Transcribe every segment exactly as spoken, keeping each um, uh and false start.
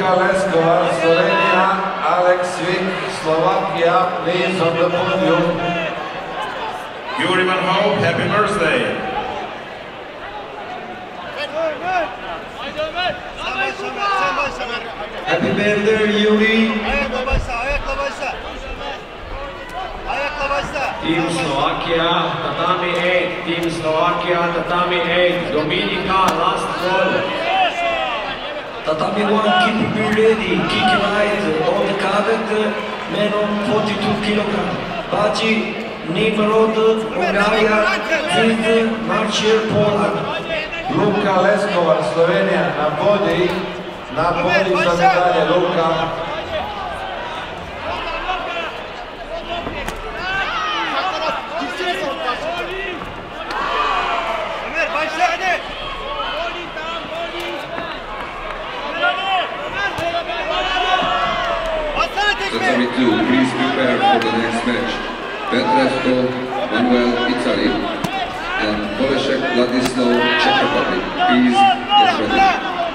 Luka Leskovar, Slovenia, Alex Svik, Slovakia, please on the podium. Yuri Van Hope, happy birthday. Happy birthday, Yuri. Ayakla başla, ayakla başla. Ayakla başla. Team Slovakia, Tatami eight. Team Slovakia, Tatami eight. Dominika, last goal. Tatami one, keep be ready. Kick right on the carpet. Man on forty-two kilograms. Baci, Nimrod, Bulgaria, fifth, Marcel, Poland. Luka Leskovar, Slovenija, na vodi, na vodi za medalje, Luka. Ömer başla hadi. Tatami two, please prepare for the next match. Petresco, Manuel, Italy, and Poleshek Vladislav, Czech Republic. Please get ready.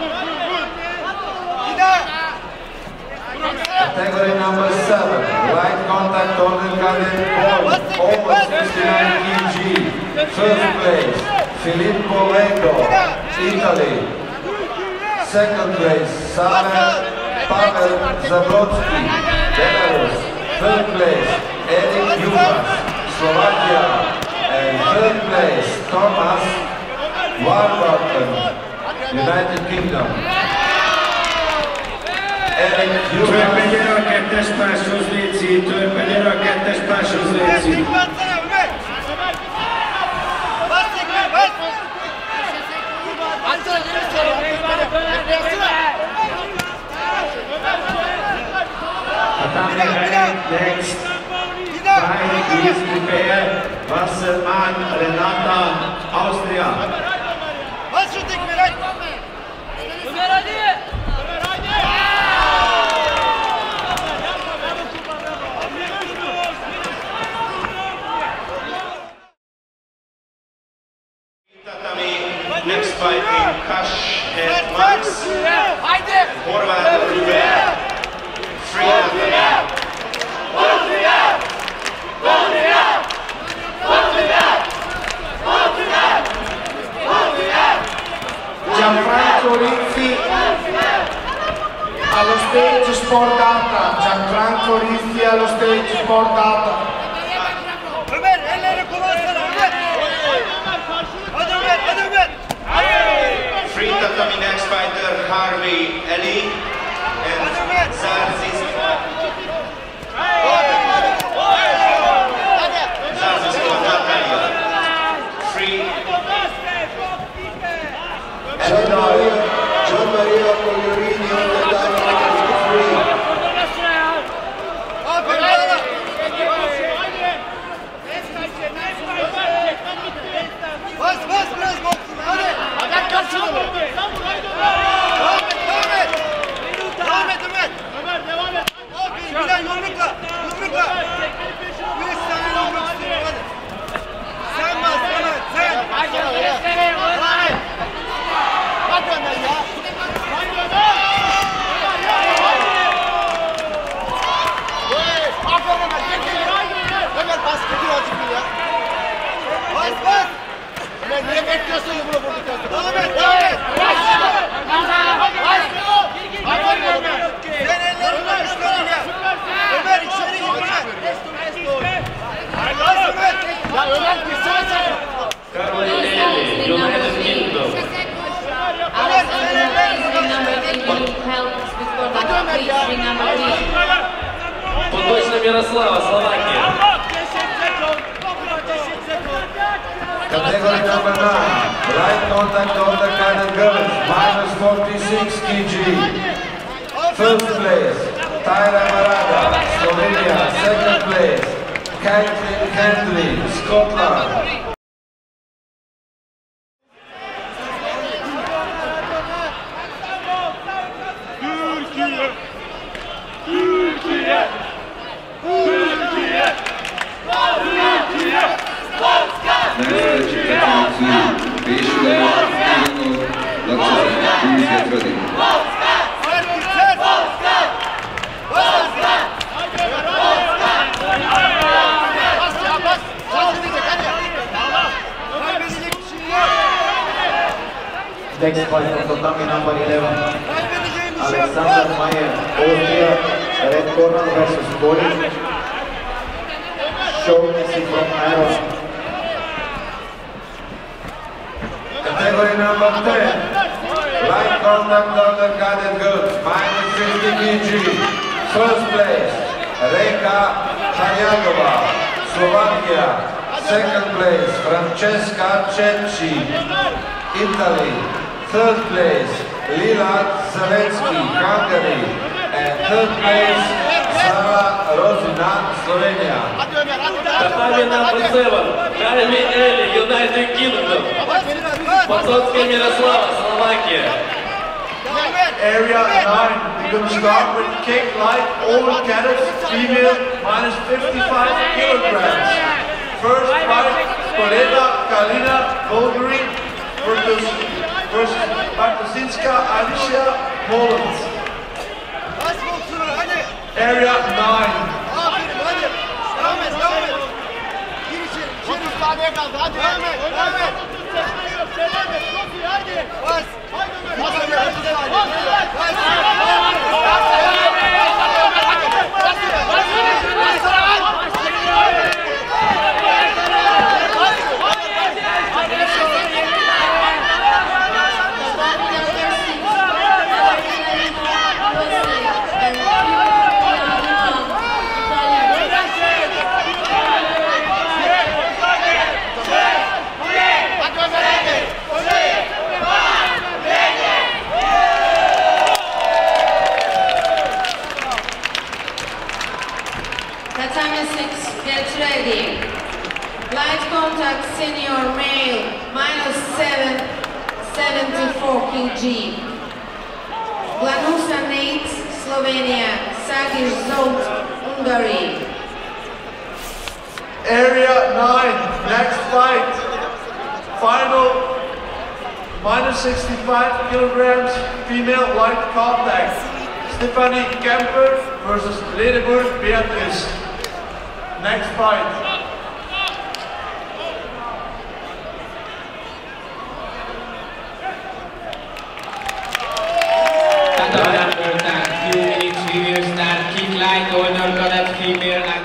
Category number seven, light contact on the cadet point, over sixty-nine kilograms. First place, Filippo Lego, Italy. Second place, Samuel Pavel Zabrodsky, Belarus. Third place, Erik Jumas, Slovakia. And third place, Thomas Warburton, United Kingdom. Erik Jumas. Törpedjél a kettes páshoz, Léci! Törpedjél a kettes páshoz, Léci! Tatami eight, next. Five, please prepare. Wassermann, Renata, Austria. Bas şu tekmeyi hadi. Ömer hadi. Tatami, next fight in Kash and Max. Horvath, Ruben. Free Tatami. Gianfranco Rizzi allo stage Sport Data. Gianfranco Rizzi allo stage Sport Data. Ömer elleri kullansana Ömer. Hadi Ömer, hadi Ömer. Free Tatami next fighter Harvey Ali and Zarzis. Zarzis Natalia. Free. Gian Maria Cogliorini on the diamond free. Bas bas biraz baksın hadi. Hadi kaçın onu. Devam et devam et. Devam et Ömer. Ömer devam et. Aferin Bilal yumrukla. Yumrukla. Beş tane yumruk istiyorum hadi. Sen bas Ömer sen. Hadi Ömer. Hadi Ömer ya. Hadi Ömer. Aferin Ömer. Ömer bas gidiyor azıcık ya. Bas bas. Ömer niye bekliyorsun yumruğu vurduktan sonra? Devam et devam et. Bas. Bas. Aferin Ömer. Sen ellerini üstüne gel. Ömer içeri gir Ömer. Bas Ömer. Ya Ömer girsene sen. Caroline, United Kingdom. Ömer sen ellerini Поточно Мирослава, Словакия. Category number nine, light contact on the cadet girls, minus forty-six kilograms. First place, Tyra Maraga, Slovenia. Second place, Caitlin Henley, Scotland. Türkiye! Türkiye! Türkiye! Next match, Tatami two, Beshula, Ivanov, Latsov. Please get ready. next fight from tatami number eleven. Alexander Mayer, Austria, red corner versus Boris Shaughnessy from Ireland. Category number ten. Light contact under cadet girls, minus fifty kilograms. First place, Reka Chanyagova, Slovakia. Second place, Francesca Cecchi, Italy. Third place, Lila Zelensky, Hungary. And third place, Sara Rozina, Slovenia. Tatami number seven, Jeremy Eli, United Kingdom. Potocka Miroslava, Slovakia. Area nine, we're going to start with kick light, all cadets, female, minus fifty-five kilograms. First fight, Koleta Kalina Bulgari versus, versus Bartosinska Alicia, Poland. Area nine. Tatami six, get ready. Light contact senior male, minus seven, seventy-four kilograms. Glanusa Nate, Slovenia. Sagiš Zolt, Hungary. Area nine, next fight. Final, minus sixty-five kilograms, female light contact. Stephanie Kemper versus Ledeburg Beatrice. Next fight. Tatami number ten, few minutes review start, kick light, owner cadet female.